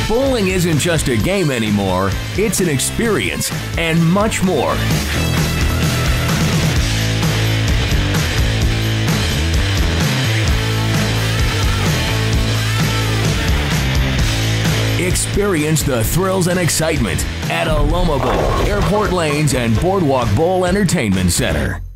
Bowling isn't just a game anymore, it's an experience and much more. Experience the thrills and excitement at Aloma Bowl, Airport Lanes and Boardwalk Bowl Entertainment Center.